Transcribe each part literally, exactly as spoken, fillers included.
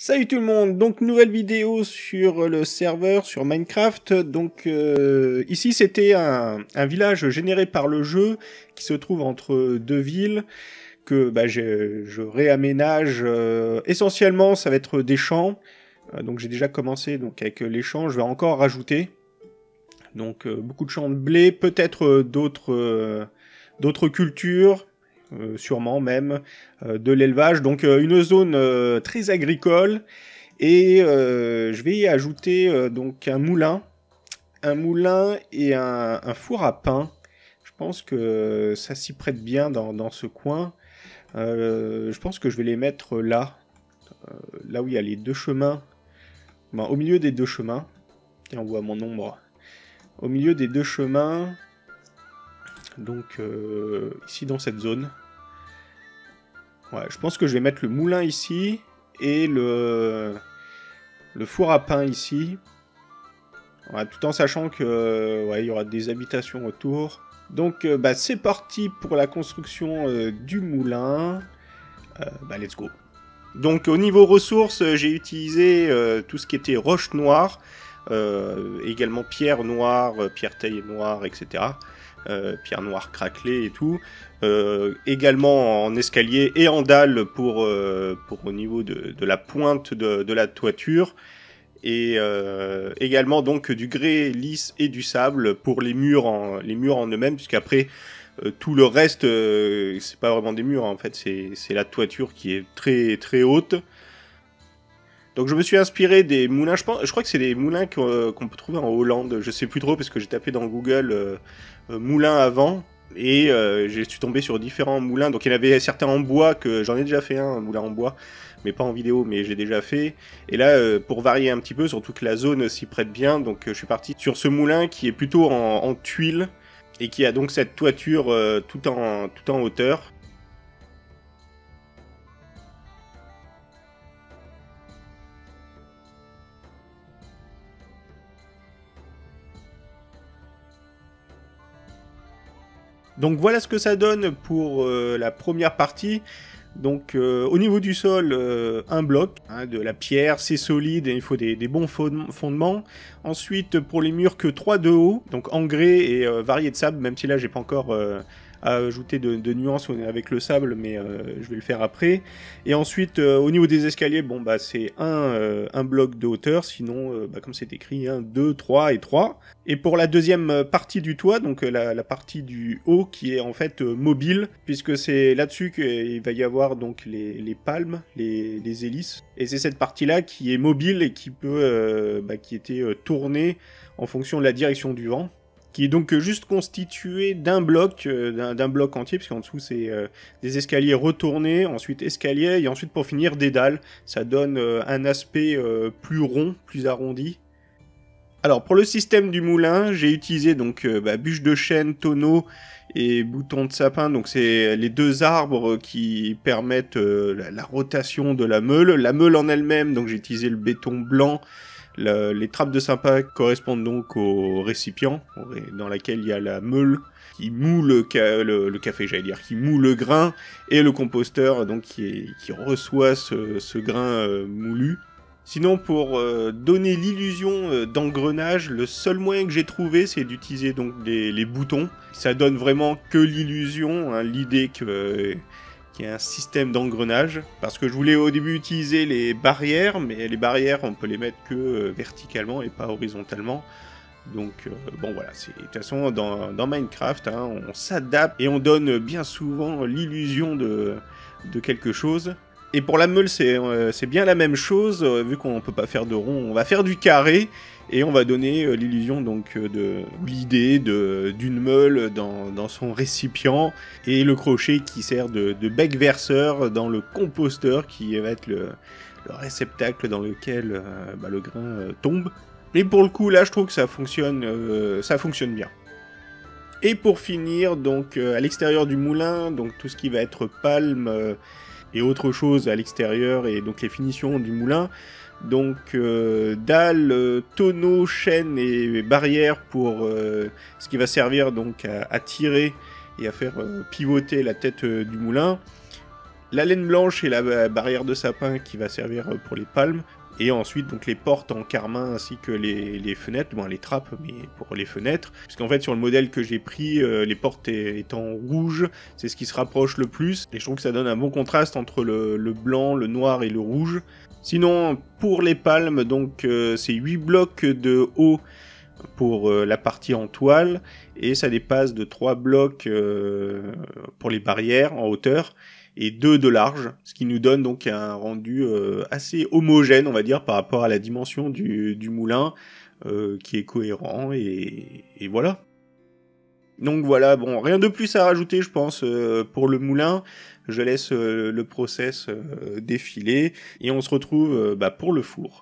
Salut tout le monde, donc nouvelle vidéo sur le serveur, sur Minecraft. Donc euh, ici c'était un, un village généré par le jeu qui se trouve entre deux villes que bah, je, je réaménage. Euh, essentiellement ça va être des champs, euh, donc j'ai déjà commencé donc, avec les champs, je vais encore rajouter. Donc euh, beaucoup de champs de blé, peut-être euh, d'autres euh, d'autres cultures. Euh, sûrement même euh, de l'élevage, donc euh, une zone euh, très agricole, et euh, je vais y ajouter euh, donc un moulin, un moulin et un, un four à pain. Je pense que ça s'y prête bien dans, dans ce coin. Euh, je pense que je vais les mettre là, euh, là où il y a les deux chemins, ben, au milieu des deux chemins. Tiens, on voit mon ombre. Au milieu des deux chemins. Donc euh, ici dans cette zone. Ouais, je pense que je vais mettre le moulin ici et le, le four à pain ici. Ouais, tout en sachant que ouais, il y aura des habitations autour. Donc euh, bah, c'est parti pour la construction euh, du moulin. Euh, bah, let's go. Donc au niveau ressources, j'ai utilisé euh, tout ce qui était roche noire, euh, également pierre noire, pierre taillée noire, et cetera. Euh, pierre noire craquelée et tout, euh, également en escalier et en dalle pour, euh, pour au niveau de, de la pointe de, de la toiture, et euh, également donc du grès lisse et du sable pour les murs en, les murs en eux-mêmes, puisqu'après euh, tout le reste, euh, c'est pas vraiment des murs, en fait, c'est la toiture qui est très très haute. Donc je me suis inspiré des moulins, je, pense, je crois que c'est des moulins qu'on euh, qu'on peut trouver en Hollande, je sais plus trop parce que j'ai tapé dans Google euh, euh, moulins avant, et euh, je suis tombé sur différents moulins. Donc il y en avait certains en bois, que j'en ai déjà fait un, un moulin en bois, mais pas en vidéo, mais j'ai déjà fait. Et là, euh, pour varier un petit peu, surtout que la zone s'y prête bien, donc euh, je suis parti sur ce moulin qui est plutôt en, en tuiles, et qui a donc cette toiture euh, tout, en, tout en hauteur. Donc voilà ce que ça donne pour euh, la première partie. Donc euh, au niveau du sol, euh, un bloc, hein, de la pierre, c'est solide et il faut des, des bons fondements. Ensuite pour les murs, que trois de haut, donc en grès et euh, varié de sable, même si là j'ai pas encore euh, à ajouter de, de nuances avec le sable, mais euh, je vais le faire après. Et ensuite euh, au niveau des escaliers, bon bah c'est un, euh, un bloc de hauteur, sinon euh, bah, comme c'est écrit, un, deux, trois et trois. Et pour la deuxième partie du toit, donc la, la partie du haut qui est en fait euh, mobile, puisque c'est là-dessus qu'il va y avoir donc les, les palmes, les, les hélices. Et c'est cette partie-là qui est mobile et qui peut, euh, bah, qui était euh, tournée en fonction de la direction du vent, qui est donc juste constitué d'un bloc, euh, d'un bloc entier, puisqu'en dessous c'est euh, des escaliers retournés, ensuite escaliers, et ensuite pour finir des dalles. Ça donne euh, un aspect euh, plus rond, plus arrondi. Alors pour le système du moulin, j'ai utilisé donc euh, bah, bûche de chêne, tonneau et bouton de sapin. Donc c'est les deux arbres qui permettent euh, la, la rotation de la meule. La meule en elle-même, donc j'ai utilisé le béton blanc. Le, les trappes de sapin correspondent donc au récipient dans lequel il y a la meule qui moule le, ca le, le café, j'allais dire, qui moule le grain, et le composteur donc qui, est, qui reçoit ce, ce grain euh, moulu. Sinon, pour euh, donner l'illusion euh, d'engrenage, le seul moyen que j'ai trouvé, c'est d'utiliser donc des, les boutons. Ça donne vraiment que l'illusion, hein, l'idée que euh, qu'il y a un système d'engrenage. Parce que je voulais au début utiliser les barrières, mais les barrières, on peut les mettre que euh, verticalement et pas horizontalement. Donc euh, bon voilà, de toute façon dans, dans Minecraft, hein, on s'adapte et on donne bien souvent l'illusion de, de quelque chose. Et pour la meule, c'est euh, bien la même chose, euh, vu qu'on ne peut pas faire de rond, on va faire du carré, et on va donner euh, l'illusion, donc, euh, de l'idée d'une meule dans, dans son récipient, et le crochet qui sert de, de bec verseur dans le composteur, qui va être le, le réceptacle dans lequel euh, bah, le grain euh, tombe. Et pour le coup, là, je trouve que ça fonctionne, euh, ça fonctionne bien. Et pour finir, donc, euh, à l'extérieur du moulin, donc tout ce qui va être palme, euh, et autre chose à l'extérieur, et donc les finitions du moulin. Donc euh, dalles, euh, tonneaux, chaînes et barrières pour euh, ce qui va servir donc à, à tirer et à faire euh, pivoter la tête euh, du moulin. la laine blanche et la barrière de sapin qui va servir pour les palmes. Et ensuite, donc les portes en carmin ainsi que les, les fenêtres, bon les trappes, mais pour les fenêtres. Puisqu'en fait, sur le modèle que j'ai pris, euh, les portes étant rouges, c'est ce qui se rapproche le plus. Et je trouve que ça donne un bon contraste entre le, le blanc, le noir et le rouge. Sinon, pour les palmes, donc euh, c'est huit blocs de haut pour euh, la partie en toile. Et ça dépasse de trois blocs euh, pour les barrières en hauteur. Et deux de large, ce qui nous donne donc un rendu euh, assez homogène, on va dire, par rapport à la dimension du, du moulin, euh, qui est cohérent, et, et voilà. Donc voilà, bon, rien de plus à rajouter, je pense, euh, pour le moulin. Je laisse euh, le process euh, défiler, et on se retrouve euh, bah, pour le four.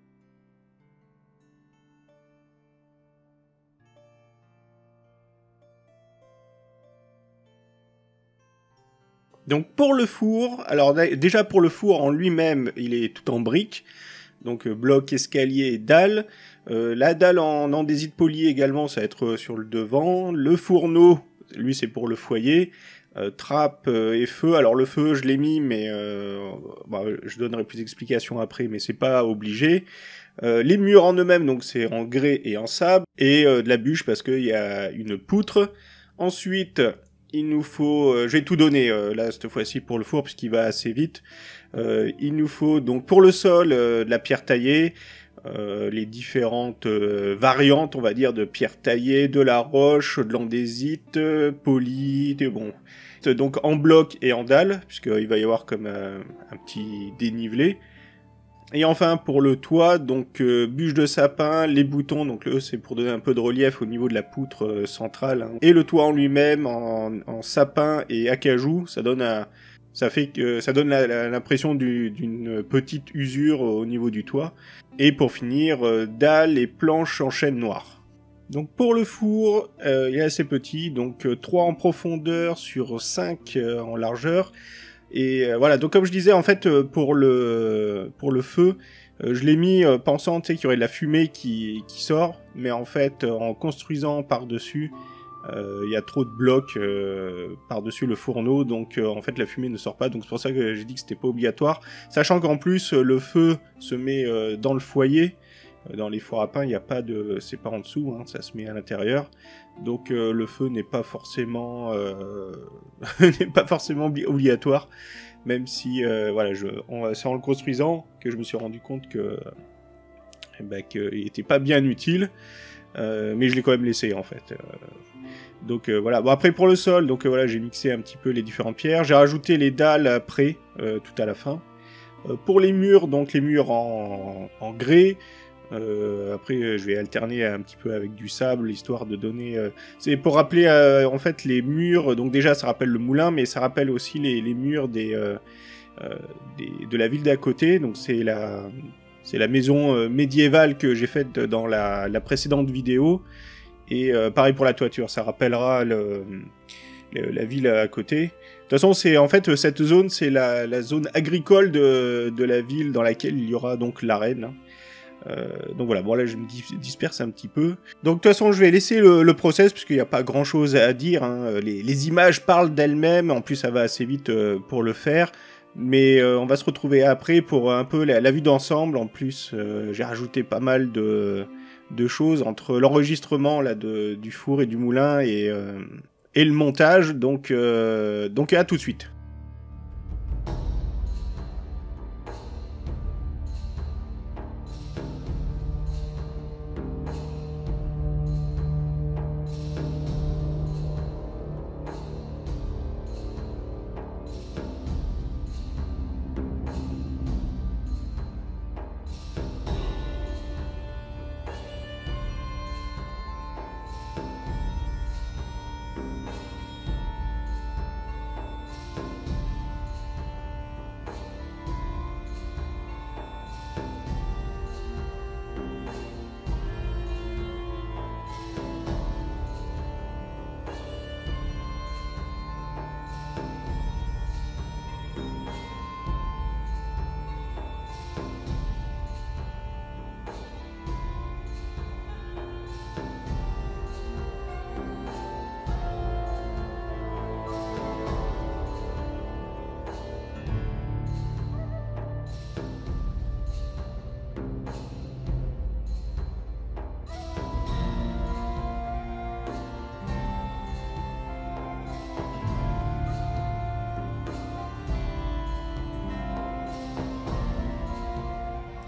Donc pour le four, alors déjà pour le four en lui-même, il est tout en briques, donc euh, bloc, escalier et dalle. Euh, la dalle en andésite poli également, ça va être sur le devant. Le fourneau, lui c'est pour le foyer. Euh, trappe euh, et feu, alors le feu je l'ai mis, mais euh, bah, je donnerai plus d'explications après, mais c'est pas obligé. Euh, les murs en eux-mêmes, donc c'est en grès et en sable, et euh, de la bûche parce qu'il y a une poutre. Ensuite, il nous faut, euh, je vais tout donner euh, là cette fois-ci pour le four puisqu'il va assez vite. Euh, il nous faut donc pour le sol euh, de la pierre taillée, euh, les différentes euh, variantes, on va dire, de pierre taillée, de la roche, de l'andésite, euh, poli, de bon. Donc en bloc et en dalle, puisqu'il va y avoir comme euh, un petit dénivelé. Et enfin pour le toit, donc euh, bûche de sapin, les boutons, donc le c'est pour donner un peu de relief au niveau de la poutre euh, centrale, hein. Et le toit en lui-même en, en sapin et acajou, ça donne un, ça fait que ça donne l'impression d'une petite usure au niveau du toit. Et pour finir, euh, dalles et planches en chêne noir. Donc pour le four, euh, il est assez petit, donc euh, trois en profondeur sur cinq euh, en largeur. Et euh, voilà, donc comme je disais, en fait, euh, pour le pour le feu, euh, je l'ai mis euh, pensant, tu sais, qu'il y aurait de la fumée qui, qui sort, mais en fait, euh, en construisant par-dessus, euh, il y a trop de blocs euh, par-dessus le fourneau, donc euh, en fait, la fumée ne sort pas, donc c'est pour ça que j'ai dit que c'était pas obligatoire, sachant qu'en plus, euh, le feu se met euh, dans le foyer. Dans les fours à pain, il n'y a pas de, c'est pas en dessous, hein, ça se met à l'intérieur. Donc euh, le feu n'est pas forcément, euh... n'est pas forcément obligatoire, même si, euh, voilà, je, c'est en le construisant que je me suis rendu compte que, eh ben, qu'il était pas bien utile, euh, mais je l'ai quand même laissé en fait. Euh, donc euh, voilà. Bon après pour le sol, donc euh, voilà, j'ai mixé un petit peu les différentes pierres, j'ai rajouté les dalles après, euh, tout à la fin. Euh, pour les murs, donc les murs en, en grès. Euh, après, je vais alterner un petit peu avec du sable, histoire de donner... Euh... C'est pour rappeler, euh, en fait, les murs... Donc déjà, ça rappelle le moulin, mais ça rappelle aussi les, les murs des, euh, euh, des, de la ville d'à côté. Donc c'est la, c'est la maison euh, médiévale que j'ai faite dans la, la précédente vidéo. Et euh, pareil pour la toiture, ça rappellera le, le, la ville à côté. De toute façon, c'est en fait, cette zone, c'est la, la zone agricole de, de la ville dans laquelle il y aura donc l'arène. Euh, donc voilà, bon là je me disperse un petit peu. Donc de toute façon je vais laisser le, le process puisqu'il n'y a pas grand chose à dire, hein. les, les images parlent d'elles-mêmes, en plus ça va assez vite euh, pour le faire. Mais euh, on va se retrouver après pour un peu la, la vue d'ensemble. En plus euh, j'ai rajouté pas mal de, de choses entre l'enregistrement là, de, du four et du moulin et, euh, et le montage. Donc, euh, donc à tout de suite.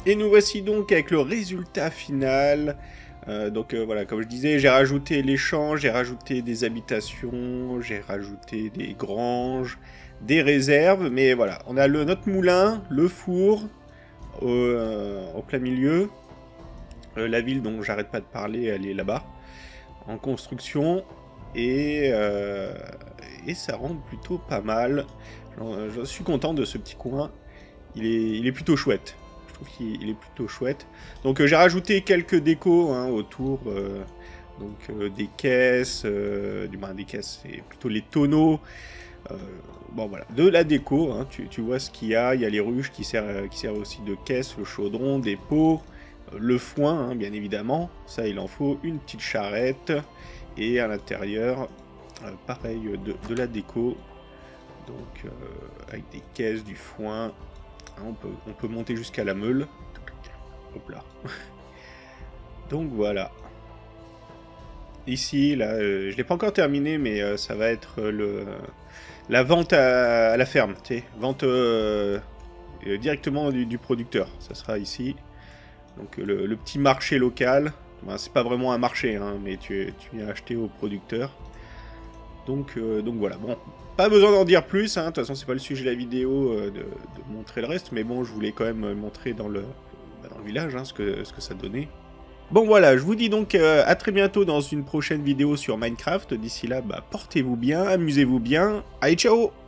Et nous voici donc avec le résultat final. Euh, donc euh, voilà, comme je disais, j'ai rajouté les champs, j'ai rajouté des habitations, j'ai rajouté des granges, des réserves, mais voilà, on a le, notre moulin, le four, au, euh, au plein milieu, euh, la ville dont j'arrête pas de parler, elle est là-bas, en construction, et, euh, et ça rend plutôt pas mal. Je, je suis content de ce petit coin, il est, il est plutôt chouette. Je trouve qu'il est plutôt chouette. Donc euh, j'ai rajouté quelques décos hein, autour, euh, donc euh, des caisses, euh, du moins des caisses, c'est plutôt les tonneaux. Euh, bon voilà, de la déco, hein, tu, tu vois ce qu'il y a. Il y a les ruches qui servent, qui servent aussi de caisse, le chaudron, des pots, euh, le foin, hein, bien évidemment. Ça, il en faut une petite charrette. Et à l'intérieur, euh, pareil, de, de la déco. Donc euh, avec des caisses, du foin. On peut, on peut monter jusqu'à la meule. Hop là. Donc voilà. Ici, là, euh, je l'ai pas encore terminé, mais euh, ça va être euh, le la vente à, à la ferme, tu sais, vente euh, euh, directement du, du producteur. Ça sera ici. Donc le, le petit marché local. Ben, c'est pas vraiment un marché, hein, mais tu, tu viens acheter au producteur. Donc, euh, donc voilà. Bon. Pas besoin d'en dire plus, hein. De toute façon c'est pas le sujet de la vidéo euh, de, de montrer le reste, mais bon je voulais quand même montrer dans le, bah, dans le village hein, ce, que, ce que ça donnait. Bon voilà, je vous dis donc euh, à très bientôt dans une prochaine vidéo sur Minecraft. D'ici là, bah, portez-vous bien, amusez-vous bien, allez ciao!